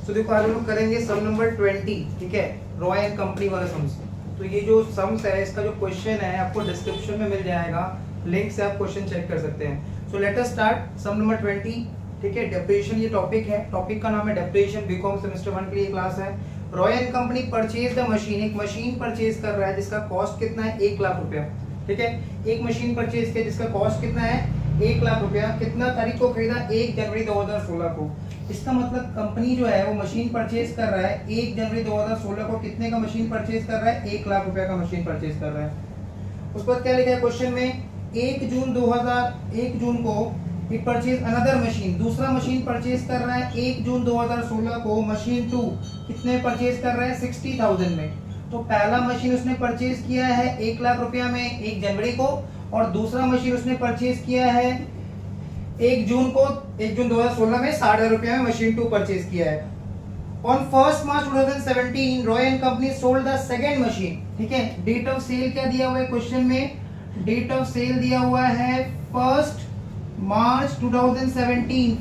तो देखो आज हम लोग करेंगे सम नंबर 20, ठीक है, रॉय एंड कंपनी वाला सम्स। तो ये जो सम्स है इसका जो क्वेश्चन है आपको डिस्क्रिप्शन में मिल जाएगा, लिंक से आप क्वेश्चन चेक कर सकते हैं। So let us start sum number 20, ठीक है। डेप्रिसिएशन ये टॉपिक है, टॉपिक का नाम है डेप्रिसिएशन, बीकॉम सेमेस्टर 1 के लिए क्लास है। Roy and company purchase the machine, एक मशीन परचेज कर रहा है जिसका कॉस्ट कितना है 1 लाख रुपया, ठीक है। एक मशीन परचेज किया जिसका कॉस्ट कितना है 1 लाख रुपया। कितना तारीख को खरीदा 1 जनवरी 2016 को। इसका मतलब कंपनी जो है वो मशीन परचेज कर रहा है 1 जनवरी 2016 को। कितने का मशीन परचेज कर रहा है 1 लाख रुपया का मशीन परचेज कर रहा है। उसके बाद क्या लिखा है क्वेश्चन में, 1 जून को इट परचेज अनदर मशीन, दूसरा मशीन परचेज कर रहा है 1 जून 2016 को। मशीन 2 कितने परचेज कर रहा है 60,000 में। तो पहला मशीन उसने परचेज किया है 1 लाख रुपया में 1 जनवरी को, और दूसरा मशीन उसने परचेज किया है 1 जून 2016 में 60,000 रुपया में मशीन 2 परचेज किया है। On 1 March 2017 Roy and company sold the second machine, ठीक है। डेट ऑफ सेल क्या दिया हुआ है क्वेश्चन में, डेट ऑफ सेल दिया हुआ है 1 मार्च 2017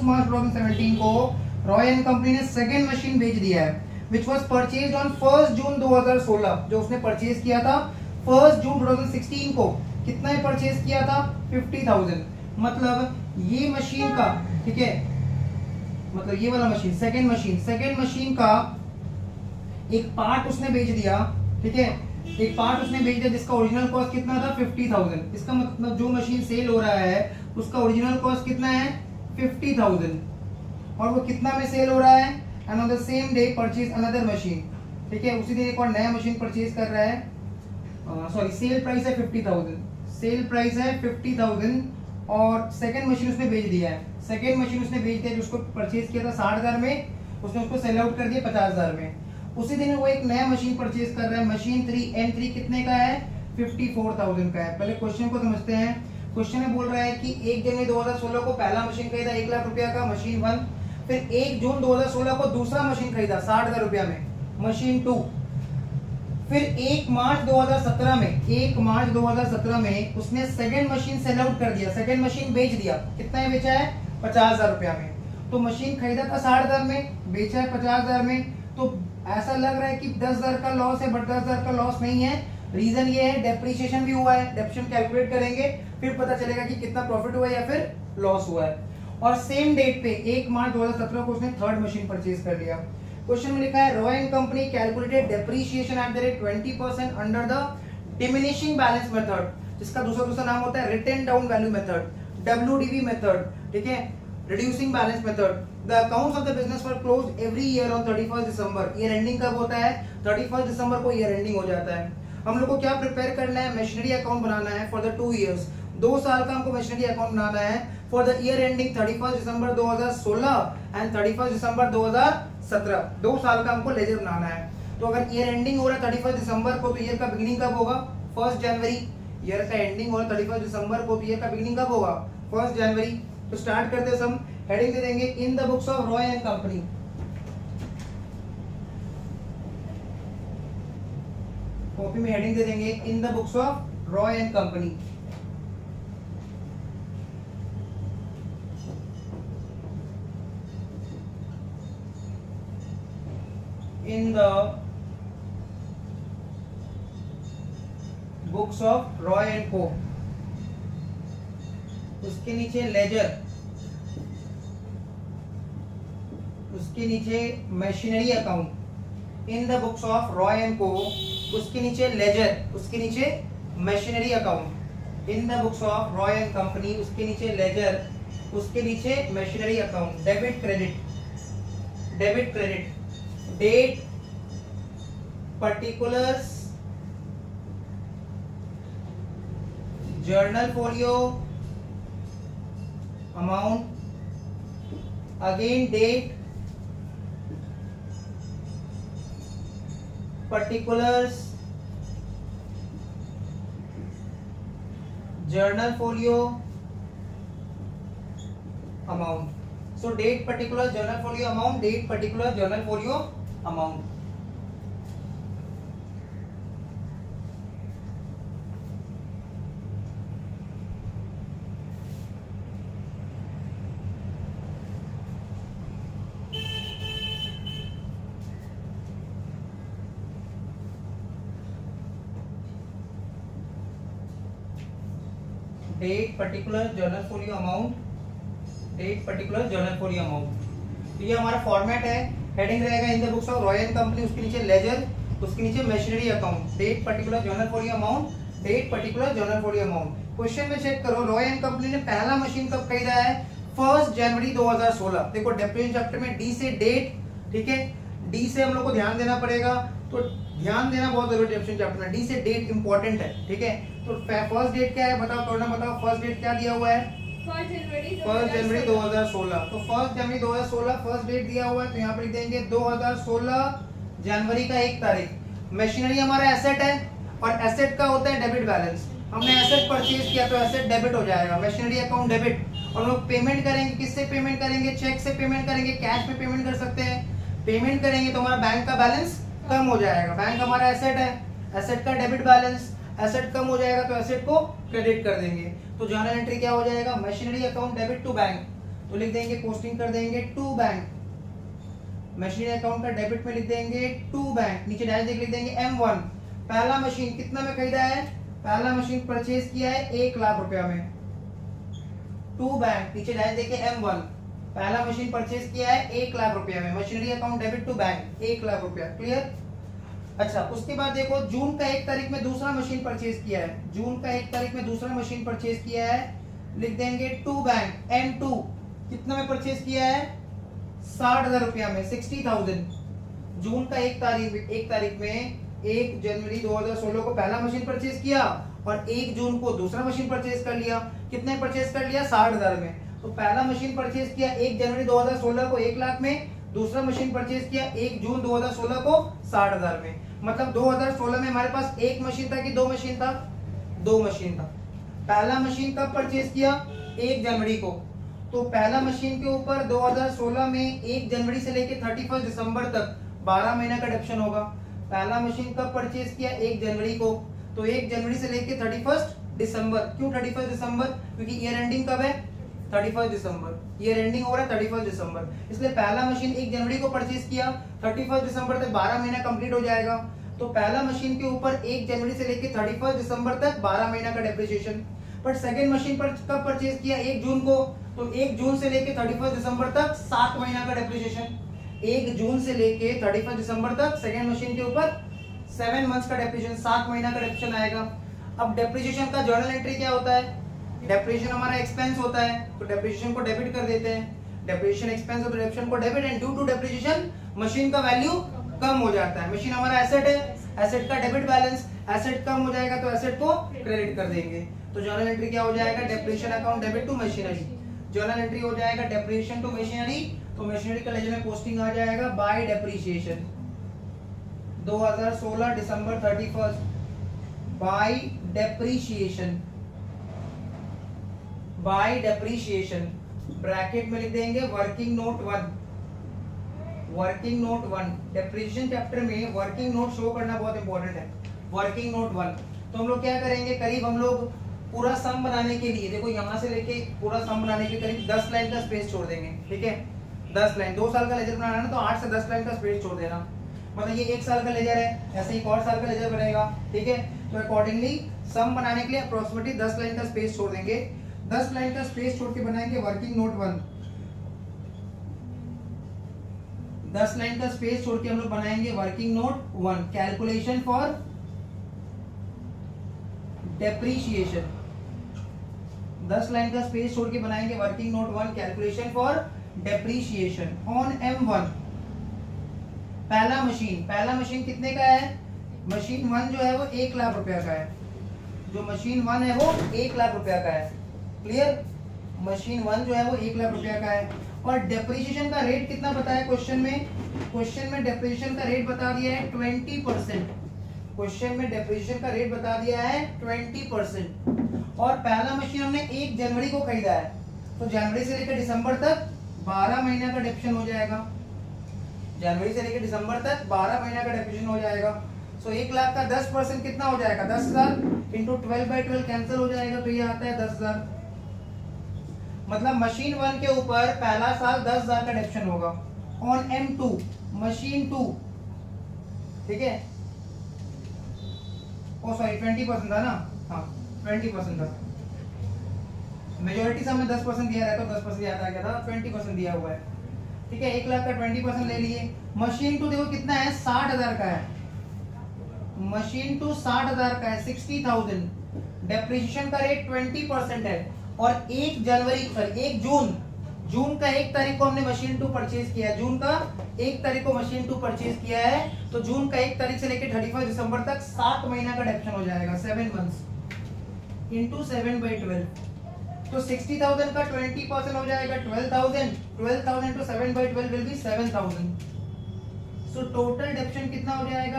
को रॉय एंड कंपनी ने सेकेंड मशीन बेच दिया है, विच वॉज परचेज ऑन 1 जून 2016। जो उसने परचेज किया था 1 जून 2016 को, कितना ही परचेज किया था 50,000। मतलब ये मशीन का, ठीक है, मतलब ये वाला मशीन सेकेंड मशीन का एक पार्ट उसने बेच दिया, ठीक है, एक पार्ट उसने बेच दिया जिसका ओरिजिनल कॉस्ट कितना था 50,000। इसका मतलब जो मशीन सेल हो रहा है उसका ओरिजिनल कॉस्ट कितना है 50,000, और वो कितना में सेल हो रहा है, and on the same day purchase another machine, ठीक है। उसी दिन एक और नया मशीन परचेज कर रहा है, सॉरी सेल प्राइस है 50,000, सेल प्राइस है 50,000, और सेकंड मशीन उसने बेच दिया है। सेकंड मशीन उसने बेच दिया, जिसको परचेज किया था 60,000 में, उसने उसको सेल आउट कर दिया 50,000 में। उसी दिन वो एक नया मशीन परचेज कर रहा है, मशीन 3 M3 कितने का है 54,000 का है। पहले क्वेश्चन को समझते हैं। क्वेश्चन में बोल रहा है कि 1 जनवरी 2016 को पहला मशीन खरीदा 1 लाख रुपया का मशीन 1, फिर 1 जून 2016 को दूसरा मशीन खरीदा 60,000 रुपया में मशीन 2, फिर 1 मार्च 2017 में उसने सेकंड मशीन सेल आउट कर दिया, सेकंड मशीन बेच दिया। कितना है बेचा है 50,000 रुपया में। तो मशीन खरीदा था 60,000 में, बेचा है 50,000 में। तो ऐसा लग रहा है कि 10,000 का लॉस है, बट 10,000 का लॉस नहीं है। रीजन ये है डेप्रिसिएशन भी हुआ है, डेप्रिसिएशन कैलकुलेट करेंगे फिर पता चलेगा कि कितना प्रॉफिट हुआ है या फिर लॉस हुआ है। और सेम डेट पे 1 मार्च 2017 को उसने थर्ड मशीन परचेज कर लिया। क्वेश्चन में लिखा है Roy and company calculated depreciation at the rate 20% under the diminishing balance method, जिसका दूसरा नाम होता है written down value method, WDV method, ठीक है, reducing balance method. The accounts of the business were closed every year on 31 December. Year ending कब होता है 31 दिसंबर को ईयर एंडिंग हो जाता है। हम लोग को क्या प्रिपेयर करना है, मशीनरी अकाउंट बनाना है फॉर द 2 इयर्स, 2 साल का हमको मशीनरी अकाउंट बनाना है for the year ending 31 December 2016 and 31 December 2017। 2 साल का हमको लेजर बनाना है। तो अगर ईयर एंडिंग हो रहा है 31 दिसंबर को, तो ईयर का बिगिनिंग कब होगा 1 जनवरी। ईयर का एंडिंग हो रहा है 31 दिसंबर को, तो ईयर का बिगिनिंग कब होगा 1 जनवरी। तो स्टार्ट करते हैं। हम हेडिंग दे देंगे in the books of Roy and company. Copy में हेडिंग दे देंगे in the books of Roy and company. In the books of Roy and को, उसके नीचे लेजर, उसके नीचे machinery account. In the books of Roy and को, उसके नीचे लेजर, उसके नीचे machinery account. In the books of Roy and company, उसके नीचे लेजर, उसके नीचे machinery account. Debit credit, debit credit, date, particulars, journal folio, amount, again date, particulars, journal folio, amount. So date, particular, journal folio, amount, date, particular, journal folio, amount. Date particular journal folio amount, date particular journal folio amount. तो ये हमारा format है। Heading रहेगा in the books of royal company, उसके नीचे ledger, उसके नीचे machinery account, date particular journal folio amount, date particular journal folio amount. Question में चेक करो, रॉयल कंपनी ने पहला मशीन कब खरीदा है? 1 जनवरी 2016। देखो डेप्रिसिएशन चैप्टर में डी से डेट, ठीक है, डी से हम लोग को ध्यान देना पड़ेगा, तो ध्यान देना बहुत जरूरी है डेप्रिसिएशन चैप्टर में। डी से डेट इंपॉर्टेंट है, ठीक है। तो फर्स्ट डेट क्या है बताओ, थोड़ा बताओ, फर्स्ट डेट क्या दिया हुआ है? 1 जनवरी 2016। तो 1 जनवरी 2016 फर्स्ट डेट दिया हुआ है, तो यहाँ पर लिख देंगे 2016 जनवरी का 1 तारीख। मशीनरी हमारा एसेट है और एसेट का होता है डेबिट बैलेंस। हमने एसेट परचेज किया तो एसेट डेबिट हो जाएगा, मशीनरी अकाउंट डेबिट। और हम लोग पेमेंट करेंगे, किससे पेमेंट करेंगे? चेक से पेमेंट करेंगे, कैश में पेमेंट कर सकते हैं। पेमेंट करेंगे तो हमारा बैंक का बैलेंस कम हो जाएगा। बैंक हमारा एसेट है, एसेट का डेबिट बैलेंस, एसेट कम हो जाएगा तो एसेट को क्रेडिट कर देंगे। तो जर्नल एंट्री क्या हो जाएगा? Machinery account debit to bank, तो लिख देंगे पोस्टिंग कर देंगे टू बैंक। मशीनरी अकाउंट का डेबिट में लिख देंगे टू बैंक, नीचे डैश लिख देंगे M1। पहला मशीन कितना में खरीदा है? पहला मशीन परचेज किया है 1 लाख रुपया में, टू बैंक, नीचे डैश देके M1। पहला मशीन परचेज किया है 1 लाख रुपया में, machinery account debit to bank 1 lakh रुपया। क्लियर? अच्छा, उसके बाद देखो जून का 1 तारीख में दूसरा मशीन परचेज किया है, जून का 1 तारीख में दूसरा मशीन परचेज किया है, लिख देंगे टू बैंक M2। कितना में परचेज किया है? 60,000 रुपया में, 60,000। जून का 1 तारीख में 1 जनवरी 2016 को पहला मशीन परचेज किया और 1 जून को दूसरा मशीन परचेज कर लिया। कितने परचेज कर लिया? 60,000 में। तो पहला मशीन परचेज किया 1 जनवरी 2016 को 1 लाख में, दूसरा मशीन परचेज किया 1 जून 2016 को 60,000 में। मतलब 2016 में हमारे पास 1 मशीन था कि 2 मशीन था? 2 मशीन था। पहला मशीन कब परचेज किया? 1 जनवरी को। तो पहला मशीन के ऊपर 2016 में 1 जनवरी से लेकर 31 दिसंबर तक 12 महीना का डिडक्शन होगा। पहला मशीन कब परचेज किया? 1 जनवरी को। तो 1 जनवरी से लेकर 31 दिसंबर। क्यों 31 दिसंबर? क्योंकि ईयर एंडिंग कब है? 31 दिसंबर। ईयर एंडिंग हो रहा है 31 दिसंबर, इसलिए पहला मशीन 1 जनवरी को परचेज किया, 31 दिसंबर तक 12 महीना कंप्लीट हो जाएगा। तो पहला मशीन के ऊपर 1 जनवरी से लेकर 31 दिसंबर तक 12 महीना का डेप्रिसिएशन। बट सेकेंड मशीन पर कब परचेज किया? 1 जून को। तो 1 जून से लेकर 31 दिसंबर तक 7 महीना का डेप्रिसिएशन। 1 जून से लेके 31 दिसंबर तक सेकेंड मशीन के ऊपर 7 मंथ्स का डेप्रिसिएशन, 7 महीना का डेप्रिसिएशन आएगा। अब डेप्रिसिएशन का जर्नल एंट्री क्या होता है? डेप्रिसिएशन हमारा एक्सपेंस होता है, तो डेप्रिसिएशन को डेबिट कर देते हैं। डेप्रिसिएशन एक्सपेंस और डेप्रिसिएशन को debit, and due to depreciation machine का वैल्यू कम हो जाता है। मशीन हमारा एसेट है, एसेट का डेबिट बैलेंस, एसेट कम हो जाएगा तो एसेट को क्रेडिट कर देंगे। तो जर्नल एंट्री क्या हो जाएगा? Depreciation account debit to machinery. Journal entry हो जाएगा डेप्रिसिएशन टू मशीनरी, तो मशीनरी का लेजर में पोस्टिंग आ जाएगा by depreciation 2016 December 31 by depreciation, by depreciation bracket में लिख देंगे working note 1। Working note 1 depreciation chapter में वर्किंग नोट शो करना बहुत इंपॉर्टेंट है। वर्किंग नोट 1, तो हम लोग क्या करेंगे, करीब हम लोग पूरा सम बनाने के लिए, देखो यहाँ से लेके पूरा सम बनाने के लिए करीब 10 लाइन का स्पेस छोड़ देंगे, ठीक है? 10 लाइन, 2 साल का लेजर बनाना है तो 8 से 10 लाइन का स्पेस छोड़ देना। मतलब ये 1 साल का लेजर है, ऐसे एक और साल का लेजर बनेगा, ठीक है? तो अकॉर्डिंगली सम बनाने के लिए अप्रोक्सीमेटली 10 लाइन का स्पेस छोड़ देंगे। 10 लाइन का स्पेस छोड़ के बनाएंगे वर्किंग नोट 1। 10 लाइन का स्पेस छोड़ के हम लोग बनाएंगे working note 1, calculation for depreciation. 10 line का स्पेस छोड़ के बनाएंगे working note 1, calculation for depreciation on M1। पहला मशीन कितने का है? मशीन 1 जो है वो 1 लाख रुपया का है। जो मशीन 1 है वो 1 लाख रुपया का है। क्लियर? मशीन 1 जो है वो 1 लाख रुपया का है। और डेप्रिसिएशन का रेट कितना बताया क्वेश्चन में? क्वेश्चन में डेप्रिसिएशन का रेट बता दिया है 20%। क्वेश्चन में डेप्रिसिएशन का रेट बता दिया है 20%। और पहला मशीन हमने 1 जनवरी को खरीदा है, तो जनवरी से लेकर दिसंबर तक 12 महीना का डेप्रिसिएशन हो जाएगा। जनवरी से लेकर दिसंबर तक 12 महीना का डेप्रिसिएशन हो जाएगा। सो 1 लाख का 10% कितना हो जाएगा? 10,000 इंटू 12/12 कैंसिल हो जाएगा, तो ये आता है 10,000। मतलब मशीन 1 के ऊपर पहला साल 10,000 का डेप्रिसिएशन होगा ऑन M2, मशीन 2, ठीक है? ओ सॉरी 20% था ना, हाँ 20% था। मेजोरिटी सम में 10% दिया रहता है, 10% याद आ गया था, 20% दिया हुआ है, ठीक है। 1 लाख का 20% ले लिए। मशीन टू देखो कितना है, 60,000 का है, मशीन टू 60,000 का है, 60,000। डेप्रिसिएशन का रेट 20% है, और 1 जून का 1 तारीख को हमने मशीन टू परचेज किया है, जून का 1 तारीख को मशीन टू परचेज किया है, तो जून का 1 तारीख से लेकर 31 दिसंबर तक 7 महीना का डेप्शन हो जाएगा, 7 मंथ्स इंटू 7/12, तो 60,000 का 20% हो जाएगा 12,000, 12,000 to 7/12 will be 7,000। So total depreciation कितना हो जाएगा,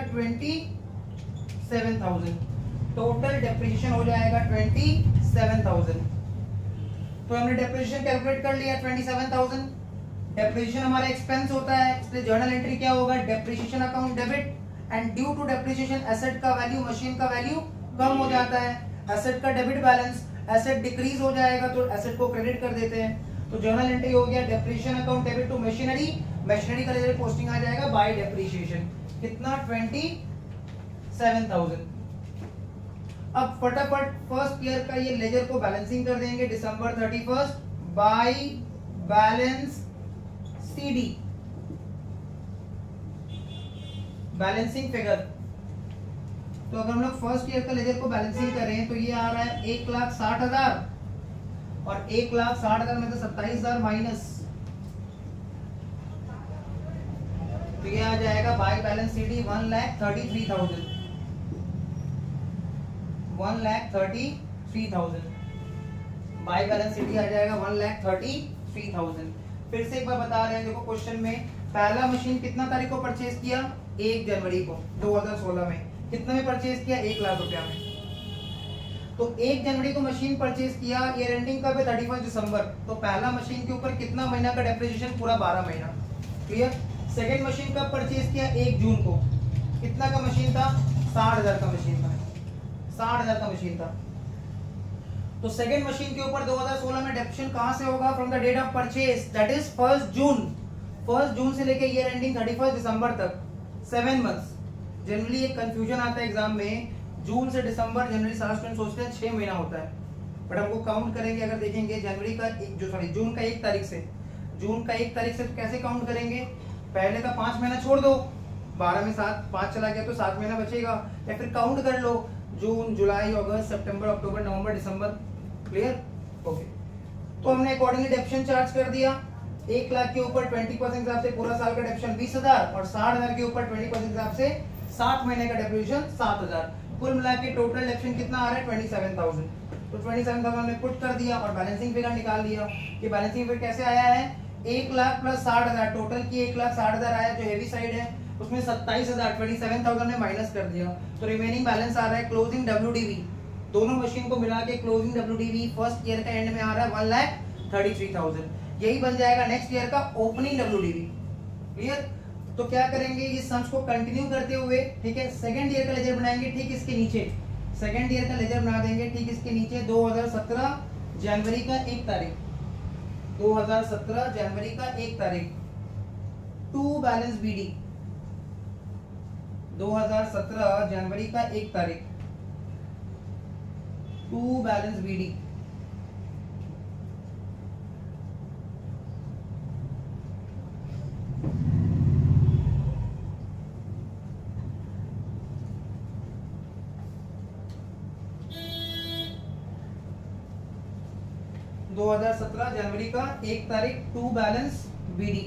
27,000। टोटल डेप्रिसिएशन हो जाएगा 27,000। तो हमने डेप्रिसिएशन कैलकुलेट कर लिया 27,000। डेप्रिसिएशन हमारा एक्सपेंस होता है, इसलिए जर्नल एंट्री क्या होगा, depreciation account debit, and due to depreciation asset का वैल्यू, मशीन का वैल्यू कम हो जाता है, एसेट का डेबिट बैलेंस, एसेट डिक्रीज हो जाएगा तो एसेट को क्रेडिट कर देते हैं। तो जर्नल एंट्री हो गया depreciation account debit to machinery, machinery का लेजर पोस्टिंग आ जाएगा बाय डेप्रिसिएशन, कितना 27,000। अब फटाफट फर्स्ट ईयर का ये लेजर को बैलेंसिंग कर देंगे, December 31 by balance CD, balancing figure. तो अगर हम लोग फर्स्ट ईयर का लेजर को बैलेंसिंग करें तो ये आ रहा है 1,60,000, और 1,60,000 में तो 27,000 माइनस, तो ये आ जाएगा by balance CD 1,33,000, 1,33,000 by balance CD आ जाएगा 1,33,000। फिर से एक बार बता रहे हैं, देखो क्वेश्चन में पहला मशीन कितना तारीख को परचेज किया, 1 जनवरी को 2016 में, कितने में परचेज किया, 1 लाख रुपया में। तो 1 जनवरी को मशीन परचेज किया, ईयर एंडिंग कब है, 31 दिसंबर, तो पहला मशीन के ऊपर कितना महीना का डेप्रिसिएशन, पूरा 12 महीना, क्लियर। सेकेंड मशीन कब परचेज किया, 1 जून को, कितना का मशीन था, 60,000 का मशीन था, 60,000 का मशीन था। तो सेकेंड मशीन के ऊपर 2016 में डेप्रिसिएशन कहां से होगा, from the date of purchase, that is 1 June से लेके ईयर एंडिंग 31 दिसंबर तक, 7 मंथ्स। जनरली एक कंफ्यूजन आता है एग्जाम में, जून से दिसंबर जनरली सारे स्टूडेंट सोचते हैं 6 महीना होता है, बट हमको काउंट करेंगे, अगर देखेंगे जनवरी का जून का 1 तारीख से, तो कैसे काउंट करेंगे, पहले का 5 महीना छोड़ दो, 12 में 7, 5 चला गया तो 7 महीना बचेगा, या फिर काउंट कर लो जून, जुलाई, अगस्त, सितंबर, अक्टूबर, नवंबर, दिसंबर, क्लियर, ओके। तो हमने अकॉर्डिंगली डेप्रिसिएशन चार्ज कर दिया, 1 लाख के ऊपर 20% हिसाब से पूरा साल का डेप्रिसिएशन 20,000, और 60,000 के ऊपर 20% हिसाब से 7 महीने का डेप्रिसिएशन 7,000, कुल मिला के टोटल डेप्रिसिएशन कितना आ रहा है, 27,000। तो 27,000 हमने पुट कर दिया और बैलेंसिंग फिगर निकाल लिया। कि बैलेंसिंग फिगर कैसे आया है, 1 लाख प्लस 60,000, टोटल की 1,60,000 आया, जो हेवी साइड है उसमें 27,000, 27,000 ने माइनस कर दिया, तो रिमेनिंग बैलेंस आ रहा है क्लोजिंग WDV, दोनों मशीन को मिला के क्लोजिंग WDV फर्स्ट ईयर का एंड में आ रहा है 1,33,000, यही बन जाएगा नेक्स्ट ईयर का ओपनिंग WDV, क्लियर। तो क्या करेंगे, इस सम्स को कंटिन्यू करते हुए, ठीक है, सेकंड ईयर का लेजर बनाएंगे, ठीक इसके नीचे सेकंड ईयर का लेजर बना देंगे, ठीक इसके नीचे 2017 जनवरी का 1 तारीख, 2017 जनवरी का 1 तारीख, टू बैलेंस BD, 2017 जनवरी का 1 तारीख, टू बैलेंस BD, दो 2017 जनवरी का 1 तारीख, to balance BD।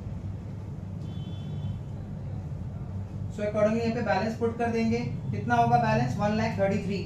So accordingly यहाँ पे बैलेंस पुट कर देंगे, कितना होगा बैलेंस, 1,33,000।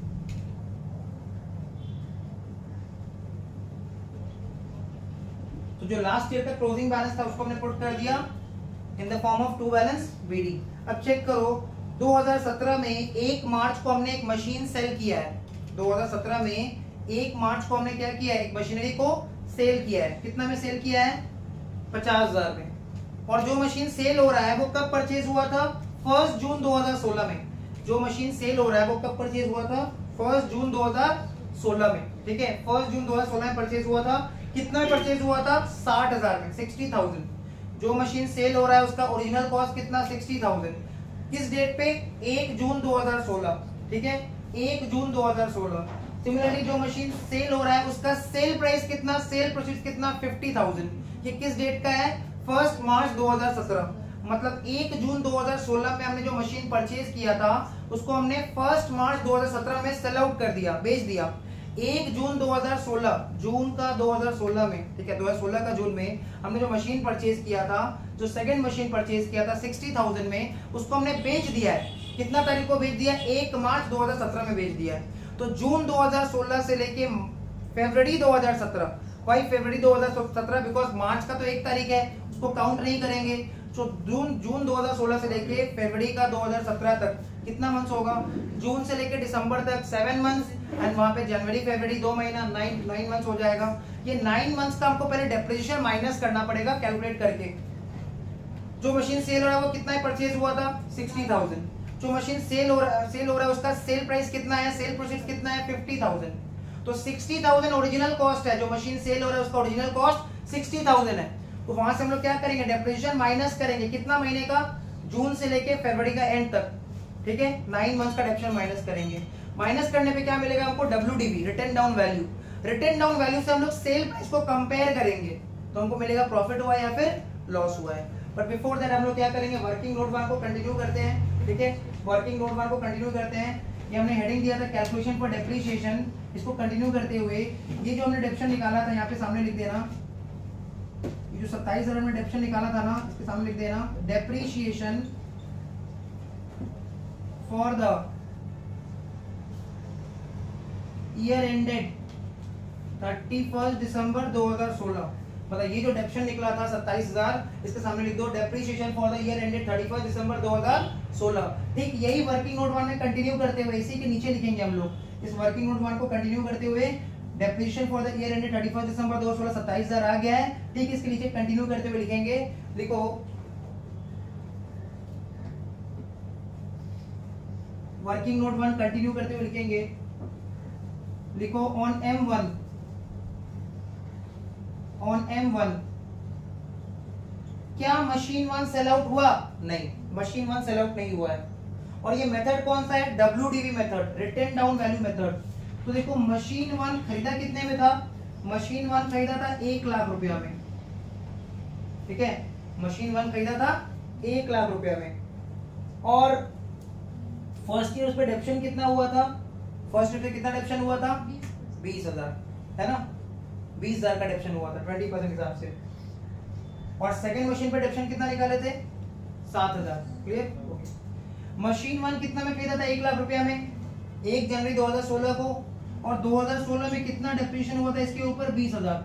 तो जो लास्ट ईयर का क्लोजिंग बैलेंस था उसको हमने पुट कर दिया in the form of to balance BD। अब चेक करो, 2017 में 1 मार्च को हमने एक मशीन सेल किया है, 2017 में 1 मार्च को हमने क्या किया है, एक मशीनरी को सेल किया है, कितना में सेल किया है, 50,000 में। और जो मशीन सेल हो रहा है वो कब परचेज हुआ था, 1 जून 2016 में। जो मशीन सेल हो रहा है वो कब परचेज हुआ था, 1 जून 2016 में, ठीक है, 1 जून 2016 में परचेज हुआ था। कितना में परचेज हुआ था, 60,000 में, 60,000। जो मशीन सेल हो रहा है उसका ओरिजिनल कॉस्ट कितना, 60,000। किस डेट पे, 1 जून 2016, ठीक है, 1 जून 2016। सिमिलरली जो मशीन सेल हो रहा है उसका सेल प्राइस कितना, सेल प्रोसीड्स कितना 50,000। ये किस डेट का है, 1 मार्च 2017। मतलब 1 जून 2016 में हमने जो मशीन परचेज किया था उसको हमने 1 मार्च 2017 में सेल आउट कर दिया, बेच दिया। 1 जून 2016, जून का 2016 में, ठीक है, 2016 का जून में हमने जो मशीन परचेज किया था, जो सेकंड मशीन परचेज किया था 60,000 में, उसको हमने बेच दिया है। कितना तारीख को बेच दिया, 1 मार्च 2017 में बेच दिया है। तो जून 2016 से लेके फरवरी 2017, वाई फरवरी 2017 बिकॉज मार्च का तो 1 तारीख है, उसको काउंट नहीं करेंगे। तो जून 2016 से लेके फरवरी का 2017 तक कितना मंथ्स होगा, जून से लेके दिसंबर तक 7 मंथ्स, एंड वहां पे जनवरी फरवरी 2 महीना 9 मंथ्स हो जाएगा। ये 9 मंथ्स का हमको पहले डेप्रिसिएशन माइनस करना पड़ेगा कैलकुलेट करके। जो मशीन सेल हो रहा है वो कितना परचेज हुआ था, 60,000। जो मशीन सेल हो रहा है उसका सेल प्राइस कितना है, सेल प्रोसीड्स कितना है, 50,000। तो 60,000 ओरिजिनल कॉस्ट है, जो मशीन सेल हो रहा है उसका ओरिजिनल कॉस्ट 60,000 है। तो वहां से हम लोग क्या करेंगे, डेप्रिसिएशन माइनस करेंगे। कितना महीने का, जून से लेके फरवरी का एंड तक, ठीक है, 9 मंथ्स का डेप्रिसिएशन माइनस करेंगे। माइनस करने पे क्या मिलेगा हमको, WDV, written down value. Written down value से हम लोग सेल प्राइस को कंपेयर करेंगे तो हमको मिलेगा प्रॉफिट हुआ या फिर लॉस हुआ है। बट बिफोर दैट हम लोग क्या करेंगे, वर्किंग नोट 1 को कंटिन्यू करते हैं, ठीक है। वर्किंग नोट 1 को कंटिन्यू करते हैं। ये हमने हेडिंग दिया था कैलकुलेशन फॉर डेप्रिसिएशन, इसको कंटिन्यू करते हुए ये जो हमने डेप्रिसिएशन निकाला था यहाँ पे सामने लिख देना, ये जो 27,000 हमने डेप्रिसिएशन निकाला था ना, इसके सामने लिख देना depreciation for the year ended 31 December 2016। मतलब ये जो डेप्रिसिएशन निकला था 27,000, इसके सामने लिख दो depreciation for the year ended 31 December 2016। ठीक यही वर्किंग नोट 1 में कंटिन्यू करते हुए इसी के नीचे लिखेंगे हम लोग। इस वर्किंग नोट 1 को कंटिन्यू करते हुए depreciation for the year ended 31 December 2016 27,000 आ गया है। ठीक इसके नीचे कंटिन्यू करते हुए लिखेंगे, लिखो वर्किंग नोट 1 कंटिन्यू करते हुए लिखेंगे, लिखो ऑन M1 क्या मशीन 1 सेल आउट हुआ, नहीं, मशीन 1 सेल आउट नहीं हुआ है। और ये मेथड कौन सा है, WDV method, written down value method. तो देखो मशीन 1 खरीदा कितने में था, मशीन 1 खरीदा था 1 लाख रुपया में, ठीक है, मशीन 1 खरीदा था 1 लाख रुपया में। और फर्स्ट ईयर उस पर डेप्रिसिएशन कितना हुआ था, फर्स्ट ईयर पे कितना डेप्रिसिएशन हुआ था, 20,000, है ना, 20,000 का डेप्रिसिएशन हुआ था 20% हिसाब से। और सेकंड मशीन पे डेप्रिसिएशन कितना निकाले थे, 7,000। Clear, okay. मशीन 1 कितना में खरीदा था, 1 लाख रुपया में, 1 जनवरी 2016 को। और 2016 में कितना डेप्रिसिएशन हुआ था इसके ऊपर, 20,000।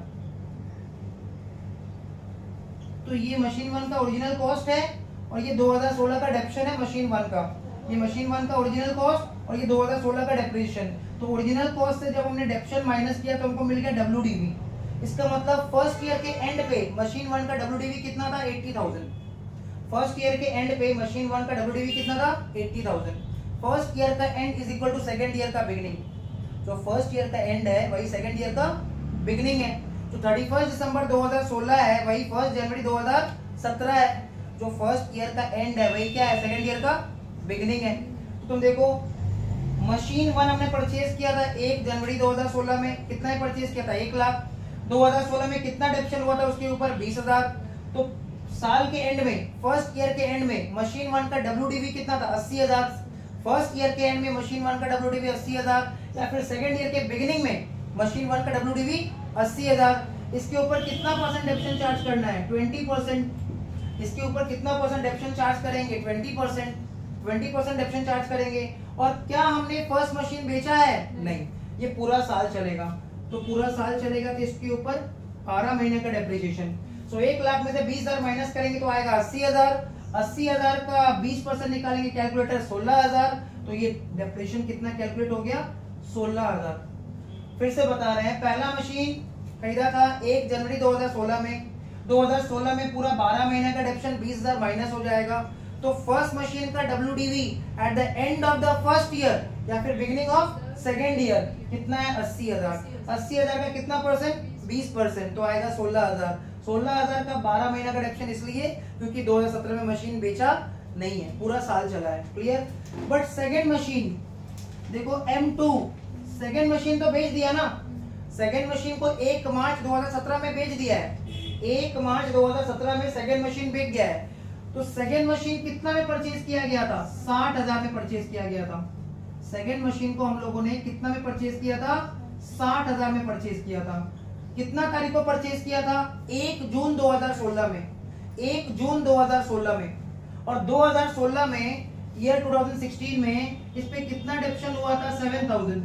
तो ये मशीन 1 का ओरिजिनल कॉस्ट है और ये 2016 का डेप्रिसिएशन है मशीन 1 का। ये मशीन 1 का ओरिजिनल कॉस्ट और ये 2016 का डेप्रिसिएशन। तो ओरिजिनल कॉस्ट से जब हमने डेप्रिसिएशन माइनस किया तो हमको मिल गया WDV। इसका मतलब फर्स्ट ईयर के एंड पे मशीन 1 का WDV कितना था, 80,000। फर्स्ट ईयर के एंड पे मशीन 1 का WDV कितना था, 80,000। फर्स्ट ईयर का end is equal to second year का बिगिनिंग। जो फर्स्ट ईयर का एंड है वही सेकंड ईयर का बिगिनिंग है। जो 31 दिसंबर 2016 है वही 1 जनवरी 2017 है। जो फर्स्ट ईयर का एंड है वही क्या है, सेकंड ईयर का बिगिनिंग है। तो तुम देखो मशीन 1 हमने परचेज किया था 1 जनवरी 2016 में, कितना परचेज किया था, 1 लाख। 2016 में कितना डेप्रिसिएशन हुआ था उसके ऊपर, 20,000। तो साल के एंड में, फर्स्ट ईयर के एंड में मशीन 1 का WDV कितना था, 80,000। फर्स्ट ईयर के एंड में मशीन 1 का WDV 80,000, या फिर सेकंड ईयर के बिगिनिंग में मशीन 1 का WDV 80,000। इसके ऊपर कितना परसेंट डेप्रिसिएशन चार्ज करना है, 20%। इसके ऊपर कितना परसेंट डेप्रिसिएशन चार्ज करेंगे, 20%। 20% डेप्रिसिएशन चार्ज करेंगे। और क्या हमने फर्स्ट मशीन बेचा है, नहीं, ये पूरा साल चलेगा। तो पूरा साल चलेगा तो इसके ऊपर 12 महीने का डेप्रिसिएशन। सो 1 लाख में से 20,000 माइनस करेंगे तो आएगा 80,000। 80,000 का 20% निकालेंगे कैलकुलेटर, 16,000। तो ये डेप्रिसिएशन कितना कैलकुलेट हो गया, 16,000। फिर से बता रहे हैं, पहला मशीन खरीदा था 1 जनवरी 2016 में। 2016 में पूरा 12 महीने का डेप्रिसिएशन 20,000 माइनस हो जाएगा। तो फर्स्ट मशीन का WDV at the end of the first year या फिर बिगिनिंग ऑफ सेकेंड ईयर कितना है, 80,000। 80,000 का कितना परसेंट, 20%, तो आएगा 16,000। 16,000 का 12 महीना का डेप्रिसिएशन इसलिए क्योंकि 2017 में मशीन बेचा नहीं है, पूरा साल चला है। क्लियर। बट सेकेंड मशीन देखो M2, सेकेंड मशीन तो बेच दिया ना, सेकेंड मशीन को 1 मार्च 2017 में बेच दिया है, 1 मार्च 2017 में सेकेंड मशीन बिक गया है। तो सेकेंड मशीन कितना में परचेज किया गया था? 60,000 में परचेज किया गया था। सेकेंड मशीन को हम लोगों ने कितना में परचेज किया था? 60,000 में परचेज किया था। कितना तारीख को परचेज किया था? 1 जून 2016 में, 1 जून 2016 में। और 2016 में ईयर 2016 में इस पे कितना डिडक्शन हुआ था? 7,000।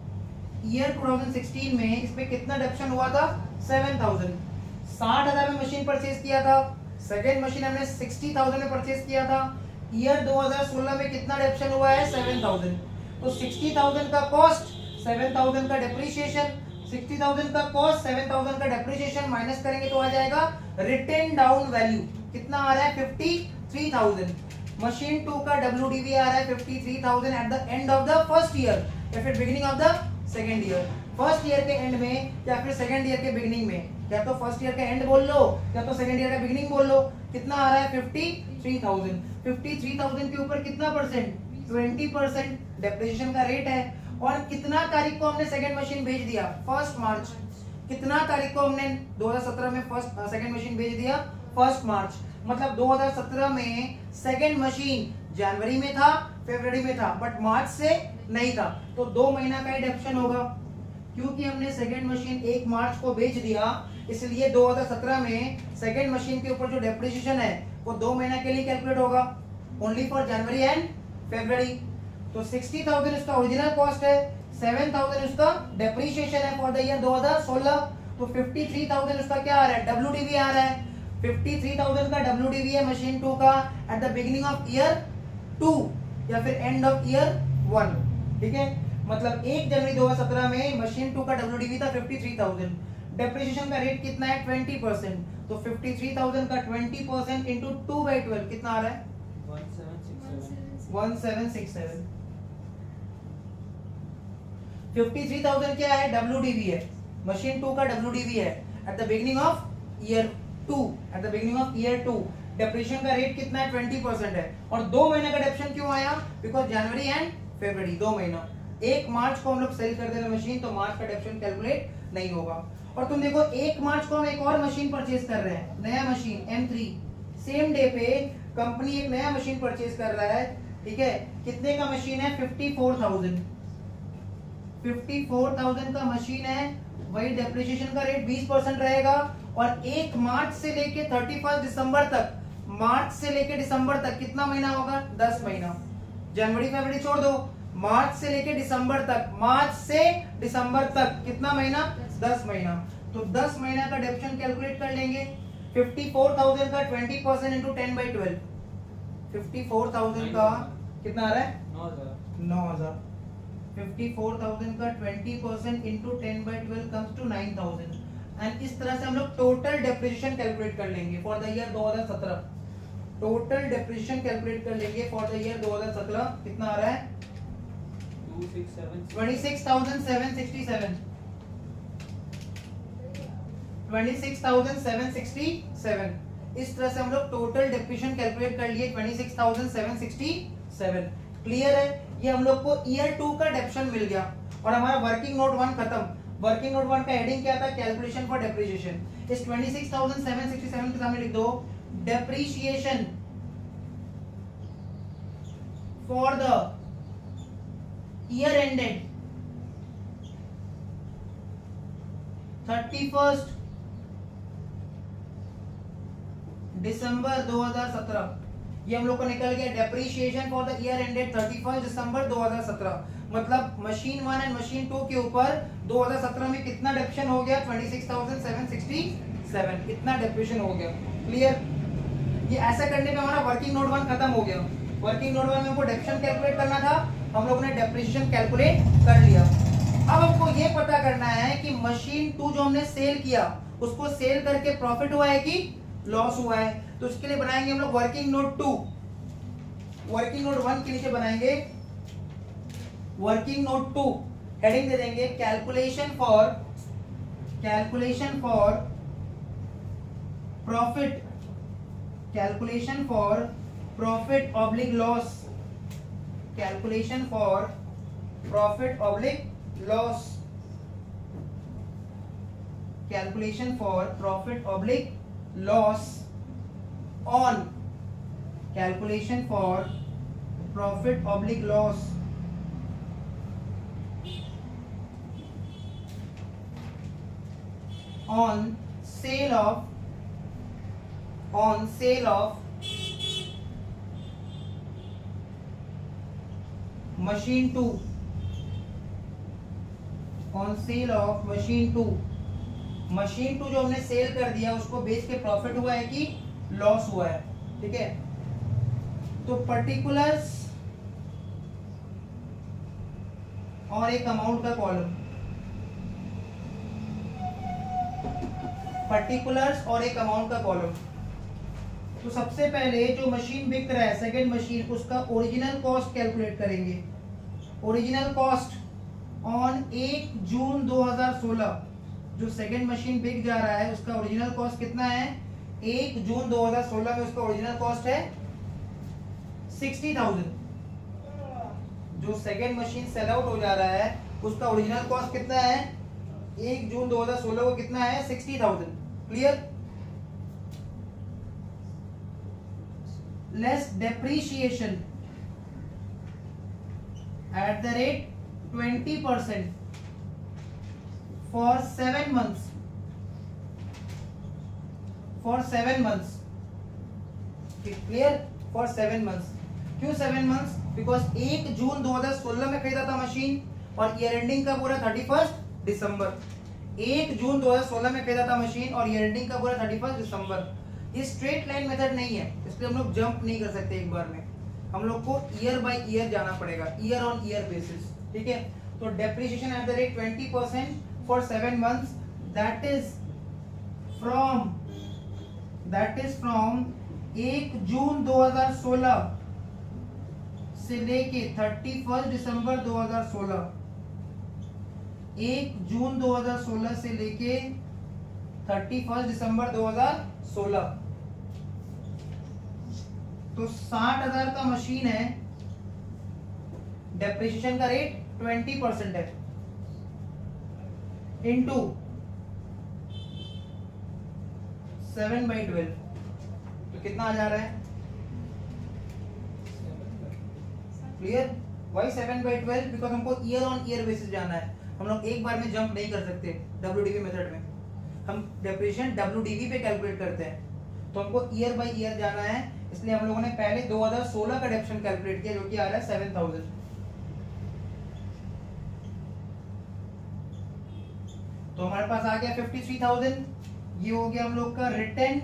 ईयर 2016 में इस पे कितना डिडक्शन हुआ था? 7,000। 60,000 में मशीन परचेज किया था, सेकेंड मशीन हमने 60,000 में परचेज किया था। ईयर 2016 में कितना डिडक्शन हुआ है? 7,000। तो 60,000 का कॉस्ट, 7,000 का डेप्रिसिएशन, 60,000 का कॉस्ट, 7,000 का डेप्रिसिएशन माइनस करेंगे तो आ जाएगा रिटेन डाउन वैल्यू। कितना आ रहा है? 53,000। मशीन 2 का WDV आ रहा है 53,000 at the end of the first year या फिर beginning of the second year. First year के एंड में या फिर सेकेंड ईयर के बिगिनिंग में, या तो फर्स्ट ईयर का एंड बोल लो या तो सेकेंड ईयर का बिगिनिंग बोल लो। कितना आ रहा है? 53,000। 53,000 के ऊपर कितना परसेंट? 20% डेप्रिसिएशन का रेट है। और कितना तारीख को हमने सेकेंड मशीन भेज दिया? 1 मार्च। कितना तारीख को हमने 2017 में फर्स्ट सेकेंड मशीन भेज दिया? 1 मार्च। मतलब 2017 में सेकेंड मशीन जनवरी में था, फरवरी में था, बट मार्च से नहीं था, तो 2 महीना का डिडक्शन होगा। क्योंकि हमने सेकेंड मशीन 1 मार्च को बेच दिया, इसलिए 2017 में सेकेंड मशीन के ऊपर जो डेप्रिसिएशन है वो 2 महीना के लिए कैलकुलेट होगा, only for January and February. तो 60,000 इसका ओरिजिनल कॉस्ट है, 7,000 उसका डेप्रिसिएशन है फॉर द ईयर 2016। तो 53,000 उसका क्या आ रहा है? WDV आ रहा है। 53,000 का WDV है मशीन 2 का at the beginning of year 2 या फिर एंड ऑफ ईयर 1। ठीक है, मतलब 1 जनवरी 2017 में मशीन 2 का WDV था 53,000। डेप्रिसिएशन का रेट कितना है? 20%। तो 53,000 का 20% इंटू 2/12 कितना आ रहा है? 1767। 53,000 क्या है? WDV है, मशीन 2 का WDV है at the beginning of year 2, at the beginning of year 2। Depreciation का रेट कितना है? 20% है। और 2 महीने का डेप्रिसिएशन क्यों आया? बिकॉज जनवरी एंड फरवरी 2 महीना। 1 मार्च को हम लोग सेल कर देना मशीन, तो मार्च का डेप्रिसिएशन कैलकुलेट नहीं होगा। और तुम देखो 1 मार्च को हम एक और मशीन परचेज कर रहे हैं, नया मशीन M3। सेम डे पे कंपनी एक नया मशीन परचेज कर रहा है। ठीक है, कितने का मशीन है? 54,000। 54,000 का मशीन है, वही डेप्रिसिएशन का रेट 20% रहेगा। और 1 मार्च से लेके 31 दिसंबर तक, मार्च से लेके दिसंबर तक कितना महीना होगा? 10 महीना। जनवरी फरवरी छोड़ दो, मार्च से लेके दिसंबर तक, मार्च से दिसंबर तक कितना महीना? 10 महीना। तो 10 महीना का डेप्रिसिएशन कैलकुलेट कर लेंगे। 54,000 का 20% इंटू 10/12, 54,000 का कितना आ रहा है? 9,000। 54,000 का 20% इंटू 10/12 कम्स टू 9,000। एंड इस तरह से हम लोग टोटल डेप्रिसिएशन कैलकुलेट कर लेंगे for the year 2017। Total depreciation calculate कर लेंगे फॉर द ईयर 2017। कितना आ रहा है? 26,767। 26,767। इस तरह से हम लोग टोटल डेप्रिसिएशन कैलकुलेट कर लिए 26,767। क्लियर है? ये हम लोग को ईयर 2 का डेप्रिसिएशन मिल गया और हमारा वर्किंग नोट 1 खत्म। वर्किंग नोट 1 का हेडिंग क्या था? Calculation for depreciation. इस 26,767 के सामने लिख दो depreciation for the year ended 31 December 2017। ये हम लोग को निकल गया depreciation for the year ended 31 December 2017। मतलब मशीन 1 एंड मशीन 2 के ऊपर 2017 में कितना डेप्रिसिएशन हो गया? 26,767। इतना डेप्रिसिएशन हो गया। क्लियर? ये ऐसा करने पे हमारा वर्किंग नोट 1 खत्म हो गया। वर्किंग नोट 1 में हमको डेप्रिसिएशन कैलकुलेट करना था, हम लोगों ने डेप्रिसिएशन कैलकुलेट कर लिया। अब हमको ये पता करना है कि मशीन 2 जो हमने सेल किया उसको सेल करके प्रॉफिट हुआ है कि लॉस हुआ है। तो इसके लिए बनाएंगे हम लोग वर्किंग नोट 2। वर्किंग नोट 1 के नीचे बनाएंगे वर्किंग नोट 2। हेडिंग दे देंगे calculation for profit, calculation for profit oblique loss, calculation for profit oblique loss, calculation for profit oblique loss on, calculation for profit oblique loss on sale of machine 2, on sale of machine 2, machine 2 जो हमने cell कर दिया उसको बेच के profit हुआ है कि लॉस हुआ है, ठीक है। तो पर्टिकुलर्स और एक अमाउंट का कॉलम, पर्टिकुलर्स और एक अमाउंट का कॉलम। तो सबसे पहले जो मशीन बिक रहा है सेकंड मशीन, उसका ओरिजिनल कॉस्ट कैलकुलेट करेंगे। ओरिजिनल कॉस्ट ऑन 1 जून 2016, जो सेकंड मशीन बिक जा रहा है उसका ओरिजिनल कॉस्ट कितना है? 1 जून 2016 में उसका ओरिजिनल कॉस्ट है 60,000। जो सेकंड मशीन सेल आउट हो जा रहा है उसका ओरिजिनल कॉस्ट कितना है? 1 जून 2016 को कितना है? 60,000। Clear? Less depreciation at the rate 20% for 7 months, for 7 months। Clear? For 7 months। क्यों 7 months? बिकॉज 1 जून 2016 में खरीदा था मशीन और ईयर एंडिंग का पूरा 31 दिसंबर। 1 जून 2016 में खरीदा था मशीन और ईयर एंडिंग का पूरा 31 दिसंबर। ये स्ट्रेट लाइन मेथड नहीं है, इसलिए हम लोग जंप नहीं कर सकते एक बार में, हम लोग को ईयर बाय ईयर जाना पड़ेगा, ईयर ऑन ईयर बेसिस, ठीक है। तो depreciation at the rate 20% for 7 months, that is from 1 जून 2016 से लेके 31 दिसंबर 2016। 1 जून 2016 से लेके 31 दिसंबर 2016। तो 60,000 का मशीन है, डेप्रिसिएशन का रेट 20% है, इनटू 7/12, तो कितना आ जा रहा है? क्लियर? वाई 7/12? बिकॉज हमको ईयर ऑन ईयर बेसिस जाना है, हम लोग एक बार में जंप नहीं कर सकते। WDV मेथड में हम डेप्रिसिएशन WDV पे कैलकुलेट करते हैं, तो हमको ईयर बाय ईयर जाना है, इसलिए हम लोगों ने पहले 2016 का डेप्रिसिएशन कैलकुलेट किया जो कि आ रहा है 7,000। तो हमारे पास आ गया 53,000। ये हो गया हम लोग का रिटन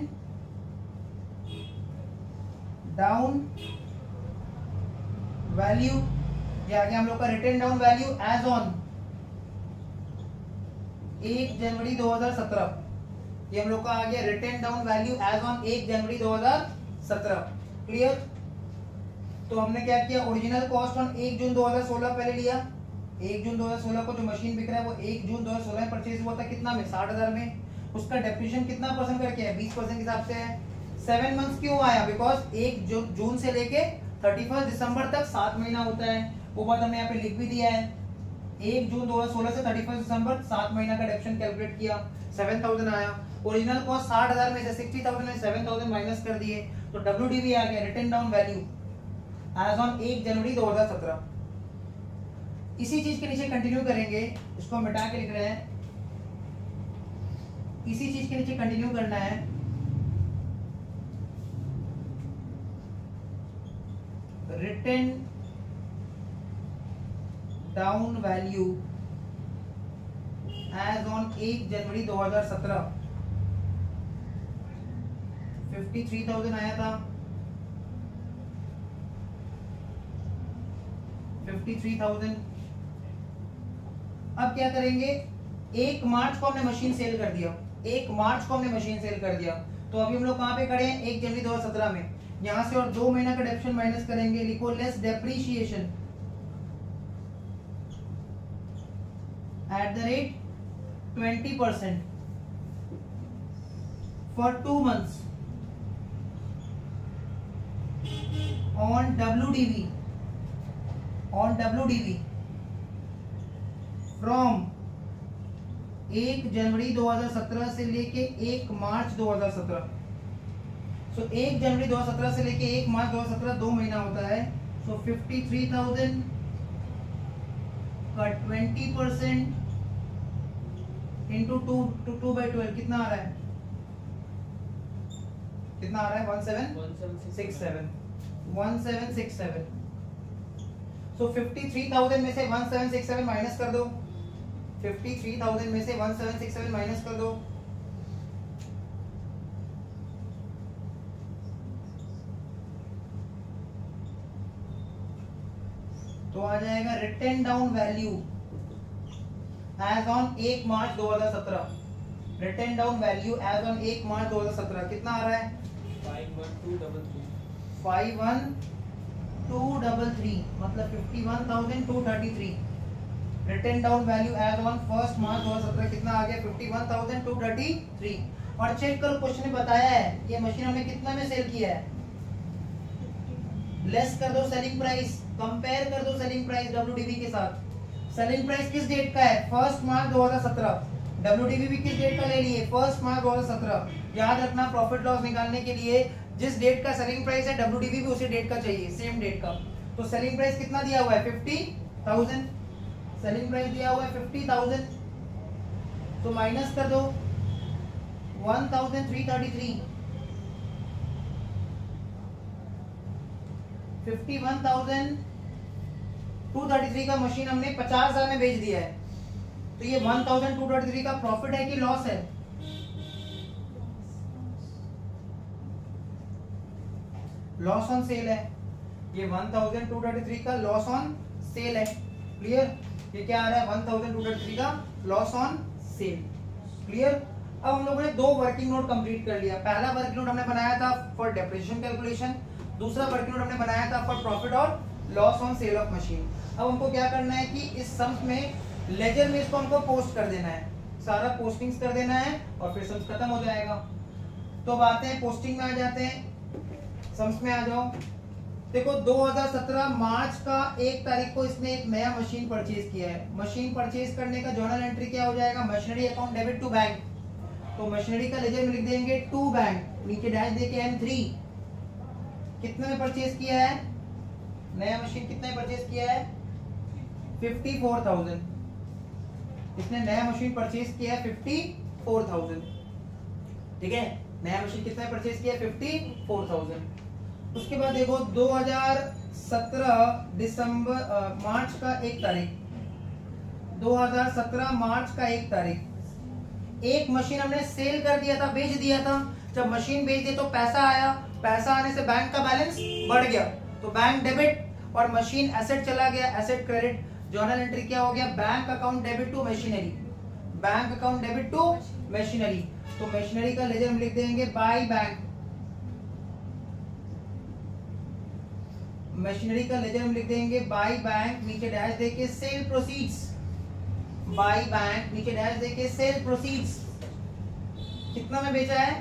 डाउन वैल्यू, ये आ गया हम लोग का written down value as on 1 January 2017। ये हम लोग का आ गया written down value as on 1 January 2017। Clear? तो हमने क्या किया? ओरिजिनल कॉस्ट ऑन 1 जून 2016 पहले लिया। 1 जून 2016 को जो मशीन बिक रहा है वो 1 जून 2016 में परचेज हुआ था, कितना में? 60,000 में। उसका डेप्रिसिएशन कितना परसेंट करके है? 20% के हिसाब से है। 7 months क्यों आया? बिकॉज 1 जून से लेके 31 दिसंबर तक 7 महीना होता है, वो बात हमने यहाँ पे लिख भी दिया है। 1 जून 2016 से 31 दिसंबर 7 महीना का डेप्रिसिएशन कैलकुलेट किया, 7,000 आया। ओरिजिनल कॉस्ट 60,000 में से 60,000 में 7,000 माइनस कर दिए, तो WDV आ गया written down value as on 1 January 2017। इसी चीज के नीचे कंटिन्यू करेंगे, इसको मिटा के लिख रहे हैं, इसी चीज के नीचे कंटिन्यू करना है। Written down value as on 1 January 2017। 53,000 आया था, 53,000। अब क्या करेंगे? 1 मार्च को हमने मशीन सेल कर दिया, 1 मार्च को हमने मशीन सेल कर दिया, तो अभी हम लोग कहां पे खड़े हैं? 1 जनवरी 2017 में। यहां से और 2 महीना का डेप्रिसिएशन माइनस करेंगे, लिखो less depreciation at the rate 20% for 2 months on WDV from 1 January 2017 से लेके 1 मार्च 2017। सो 1 जनवरी 2017 से लेके 1 मार्च 2017 2 महीना होता है। सो 53,000 का 20% इंटू 2/12 कितना आ रहा है? कितना आ रहा है? 1767। सो 53,000 में से 1767 माइनस कर दो। 53,000 में से 1767 माइनस कर दो। तो आ जाएगा written down value as on 1 March 2017। Written down value as on 1 मार्च 2017 कितना आ रहा है? 51,233 मतलब 51,233। Written down value as on 1 मार्च 2017 कितना आ गया? 51,233। और चेक करो, क्वेश्चन में बताया है ये मशीन हमने कितना में सेल किया है। लेस कर दो सेलिंग प्राइस, कंपेयर कर दो सेलिंग प्राइस WDV के साथ। सेलिंग प्राइस किस डेट का है? 1 मार्च 2017। WDV भी किस डेट का ले लिए? 1 मार्च 2017। याद रखना, प्रॉफिट लॉस निकालने के लिए जिस डेट का सेलिंग प्राइस है WDV भी उसी डेट का चाहिए, सेम डेट का। तो सेलिंग प्राइस कितना दिया हुआ है? 50,000। सेलिंग प्राइस दिया हुआ है 50,000। तो माइनस कर दो 1,333। 51,233 का मशीन हमने 50,000 में बेच दिया है। तो ये 1,233 का प्रॉफिट है कि लॉस है? लॉस ऑन सेल है। ये 1,233 का लॉस ऑन सेल है। क्लियर? ये क्या आ रहा है? 1,233 का लॉस ऑन सेल। क्लियर? अब हम लोगों ने 2 वर्किंग नोट कंप्लीट कर लिया। पहला वर्किंग नोट हमने बनाया था फॉर डेप्रिसिएशन कैलकुलेशन, दूसरा वर्किंग नोट हमने बनाया था फॉर प्रॉफिट और loss on sale of machine. अब हमको क्या करना है कि इस सम्स में लेजर में इसको हमको पोस्ट कर देना है, सारा पोस्टिंग्स कर देना है और फिर सम्स खत्म हो जाएगा। तो अब आते हैं पोस्टिंग में, आ जाते हैं सम्स में। आ जाओ, देखो 2017 मार्च का 1 तारीख को इसने एक नया मशीन परचेज किया है। मशीन परचेज करने का जर्नल एंट्री क्या हो जाएगा? Machinery account debit to bank. तो मशीनरी का लेजर में लिख देंगे टू बैंक, नीचे डैश देके M3। कितने में परचेज किया है? नया मशीन कितने में परचेज किया है? 54,000। इसने नया मशीन परचेज किया है 54,000। ठीक है, नया मशीन कितने में परचेज किया है? 54,000। उसके बाद देखो 2017 मार्च का 1 तारीख, 2017 मार्च का 1 तारीख एक मशीन हमने सेल कर दिया था, बेच दिया था। जब मशीन बेच दी तो पैसा आया, पैसा आने से बैंक का बैलेंस बढ़ गया, तो बैंक डेबिट और मशीन एसेट चला गया, एसेट क्रेडिट। जर्नल एंट्री क्या हो गया? Bank account debit to machinery, bank account debit to machinery. तो मशीनरी का लेजर हम लिख देंगे बाय बैंक। मशीनरी का लेजर हम लिख देंगे बाय बैंक, नीचे डैश देके सेल प्रोसीड्स। बाय बैंक, नीचे डैश देके सेल प्रोसीड्स। कितना में बेचा है?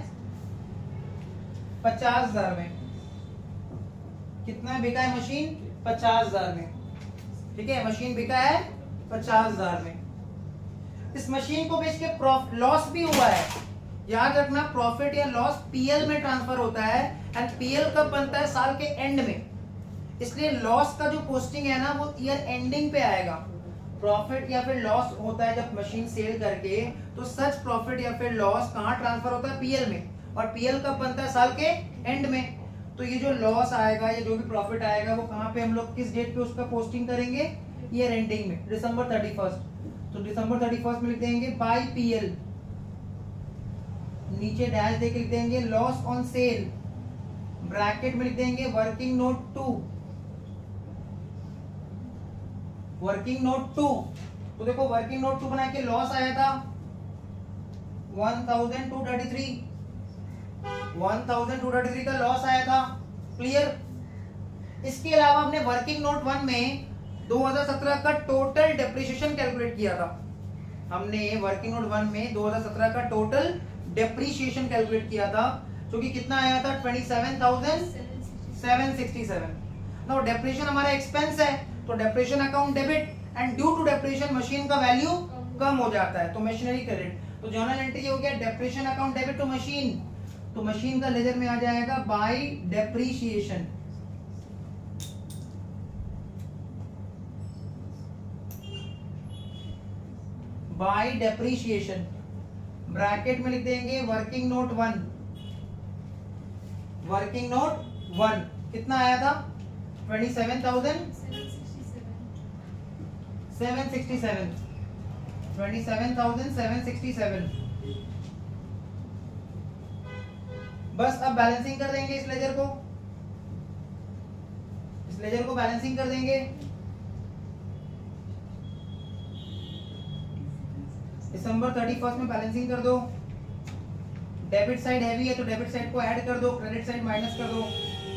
50,000 में। कितना में बिका है मशीन? 50,000 में। ठीक है, मशीन बिका है 50,000 में। इस मशीन को बेच के लॉस भी हुआ है। याद रखना, प्रॉफिट या लॉस पीएल में ट्रांसफर होता है एंड पीएल कब बनता है? साल के एंड में। इसलिए लॉस का जो पोस्टिंग है ना वो ईयर एंडिंग पे आएगा। प्रॉफिट या फिर लॉस होता है जब मशीन सेल करके, तो सच प्रॉफिट या फिर लॉस कहाँ ट्रांसफर होता है? पीएल में। और पीएल कब बनता है? साल के एंड में। तो ये जो लॉस आएगा या जो भी प्रॉफिट आएगा वो कहाँ पे हम लोग किस डेट पे उसका पोस्टिंग करेंगे? ईयर एंडिंग में, दिसंबर 31। तो दिसंबर 31 में लिख देंगे बाय पीएल, नीचे डैश देके लिख देंगे लॉस ऑन सेल, ब्रैकेट में लिख देंगे वर्किंग नोट 2, वर्किंग नोट 2। तो देखो वर्किंग नोट 2 बना के लॉस आया था 1,233 का लॉस आया था। क्लियर? इसके अलावा हमने वर्किंग नोट 1 में 2017 का टोटल डेप्रिसिएशन कैलकुलेट किया था। हमने वर्किंग नोट 1 में 2017 का टोटल डेप्रिसिएशन कैलकुलेट किया था, जो कि कितना आया था? 27,767। नाउ डेप्रिसिएशन हमारा एक्सपेंस है, तो depreciation account debit and due to depreciation machine का वैल्यू कम हो जाता है, तो मशीनरी क्रेडिट। तो जर्नल एंट्री हो गया depreciation account debit to machine, तो मशीन का लेजर में आ जाएगा by depreciation. By depreciation bracket में लिख देंगे वर्किंग नोट 1, वर्किंग नोट 1 कितना आया था 27,767 27,767। बस अब बैलेंसिंग कर देंगे इस लेजर को, इस लेजर को बैलेंसिंग कर देंगे। दिसंबर 31 में बैलेंसिंग कर दो। डेबिट साइड हैवी है तो डेबिट साइड को ऐड कर दो, क्रेडिट साइड माइनस कर दो।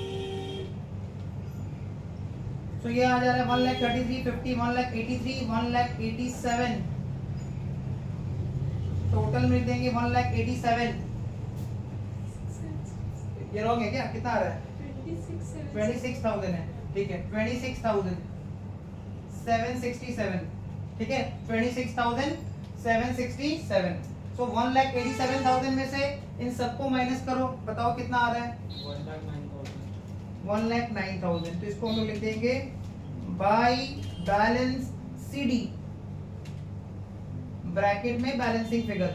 तो ये आ जा रहा है 1,33,50, 1,83,000, 1,87,000। टोटल मिल देंगे 1,87,000। ये रॉन्ग है क्या, कितना आ रहा है 26,000 है, ठीक है 26,767, ठीक है 26,767। सो 1,87,000 में से इन सबको माइनस करो, बताओ कितना आ रहा है 1,09,000। तो इसको हम लोग लिख देंगे बाय बैलेंस सीडी, ब्रैकेट में balancing figure.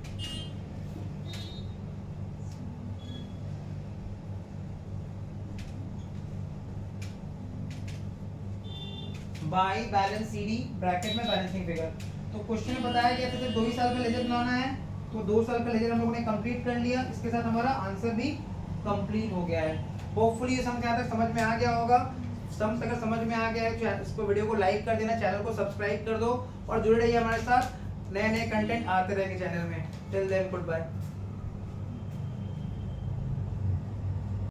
By balance CD bracket में बैलेंसिंग फिगर। तो क्वेश्चन में बताया गया था 2 ही साल का लेजर बनाना है, तो 2 साल का लेजर हम लोगों ने कंप्लीट कर लिया। इसके साथ हमारा आंसर भी कंप्लीट हो गया है। होपफुली ये सम यहाँ तक समझ में आ गया होगा। सम अगर समझ में आ गया है तो इसको वीडियो को लाइक कर देना, चैनल को सब्सक्राइब कर दो और जुड़े रहिए हमारे साथ। नए नए कंटेंट आते रहेंगे चैनल में। Till then good bye.